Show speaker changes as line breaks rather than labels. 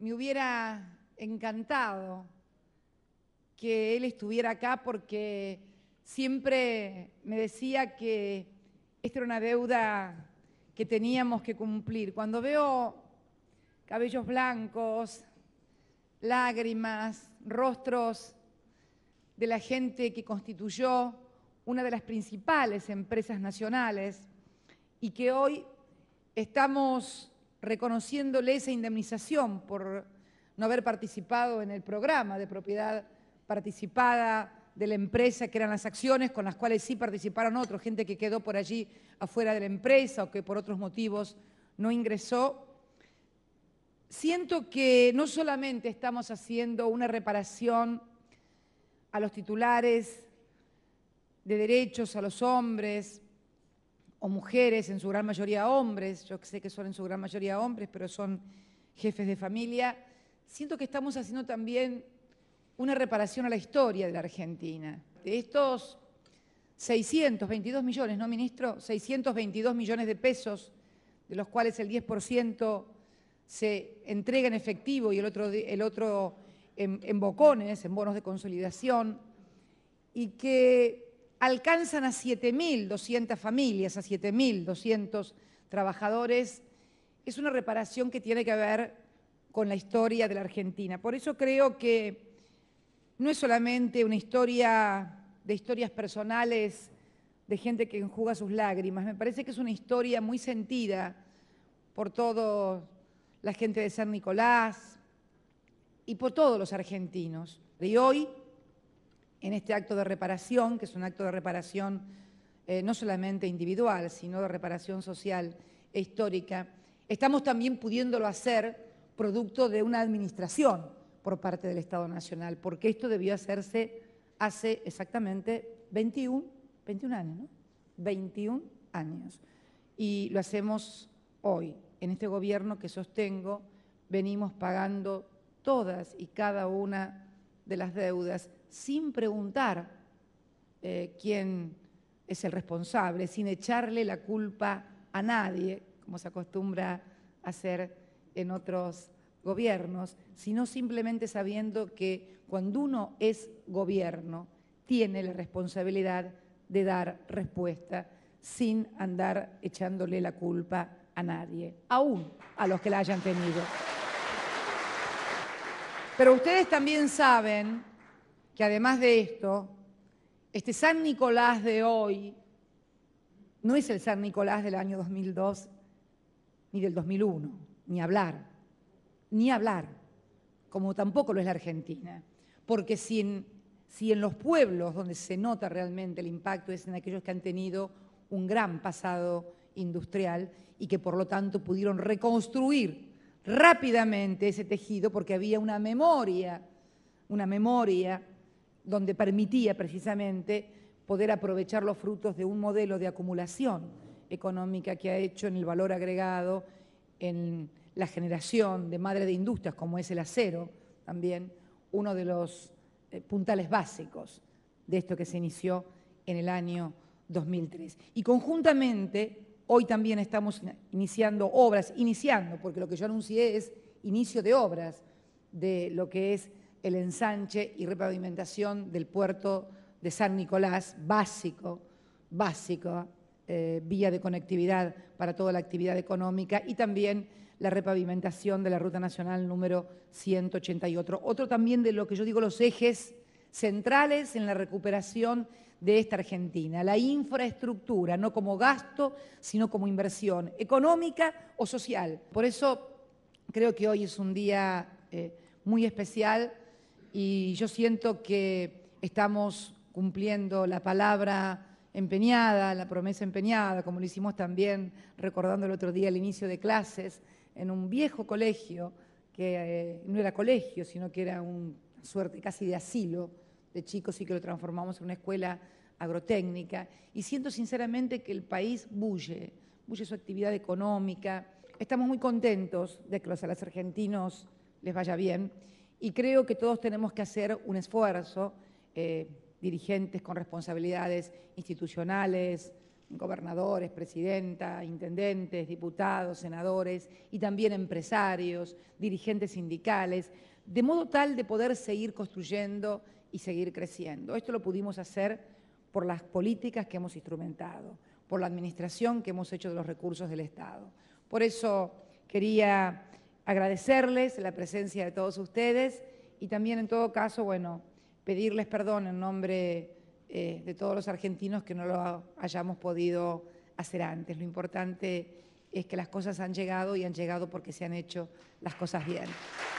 Me hubiera encantado que él estuviera acá porque siempre me decía que esta era una deuda que teníamos que cumplir. Cuando veo cabellos blancos, lágrimas, rostros de la gente que constituyó una de las principales empresas nacionales y que hoy estamos reconociéndole esa indemnización por no haber participado en el programa de propiedad participada de la empresa, que eran las acciones con las cuales sí participaron otros, gente que quedó por allí afuera de la empresa o que por otros motivos no ingresó. Siento que no solamente estamos haciendo una reparación a los titulares de derechos, a los hombres o mujeres, en su gran mayoría hombres, yo sé que son en su gran mayoría hombres, pero son jefes de familia, siento que estamos haciendo también una reparación a la historia de la Argentina. De estos 622 millones, ¿no, ministro? 622 millones de pesos, de los cuales el 10% se entrega en efectivo y el otro en bocones, en bonos de consolidación, y que alcanzan a 7.200 familias, a 7.200 trabajadores, es una reparación que tiene que ver con la historia de la Argentina. Por eso creo que no es solamente una historia de historias personales de gente que enjuga sus lágrimas, me parece que es una historia muy sentida por toda la gente de San Nicolás y por todos los argentinos. Y hoy, en este acto de reparación, que es un acto de reparación no solamente individual, sino de reparación social e histórica, estamos también pudiéndolo hacer producto de una administración por parte del Estado Nacional, porque esto debió hacerse hace exactamente 21 años, ¿no? 21 años. Y lo hacemos hoy. En este gobierno que sostengo, venimos pagando todas y cada una de las deudas sin preguntar quién es el responsable, sin echarle la culpa a nadie, como se acostumbra a hacer en otros gobiernos, sino simplemente sabiendo que cuando uno es gobierno, tiene la responsabilidad de dar respuesta sin andar echándole la culpa a nadie, aún a los que la hayan tenido. Pero ustedes también saben que además de esto, este San Nicolás de hoy no es el San Nicolás del año 2002 ni del 2001, ni hablar, como tampoco lo es la Argentina, porque si en los pueblos donde se nota realmente el impacto es en aquellos que han tenido un gran pasado industrial y que por lo tanto pudieron reconstruir rápidamente ese tejido porque había una memoria donde permitía precisamente poder aprovechar los frutos de un modelo de acumulación económica que ha hecho en el valor agregado, en la generación de madre de industrias como es el acero, también uno de los puntales básicos de esto que se inició en el año 2003. Y conjuntamente, hoy también estamos iniciando, porque lo que yo anuncié es inicio de obras de lo que es el ensanche y repavimentación del puerto de San Nicolás, básico, vía de conectividad para toda la actividad económica, y también la repavimentación de la Ruta Nacional número 188. Otro también de lo que yo digo los ejes centrales en la recuperación de esta Argentina, la infraestructura, no como gasto, sino como inversión económica o social. Por eso creo que hoy es un día muy especial y yo siento que estamos cumpliendo la palabra empeñada, la promesa empeñada, como lo hicimos también recordando el otro día el inicio de clases en un viejo colegio que no era colegio, sino que era una suerte casi de asilo de chicos y que lo transformamos en una escuela agrotécnica. Y siento sinceramente que el país bulle su actividad económica. Estamos muy contentos de que a los argentinos les vaya bien y creo que todos tenemos que hacer un esfuerzo, dirigentes con responsabilidades institucionales gobernadores, presidenta, intendentes, diputados, senadores y también empresarios, dirigentes sindicales, de modo tal de poder seguir construyendo y seguir creciendo. Esto lo pudimos hacer por las políticas que hemos instrumentado, por la administración que hemos hecho de los recursos del Estado. Por eso quería agradecerles la presencia de todos ustedes y también, en todo caso, bueno, pedirles perdón en nombre de todos los argentinos que no lo hayamos podido hacer antes. Lo importante es que las cosas han llegado y han llegado porque se han hecho las cosas bien.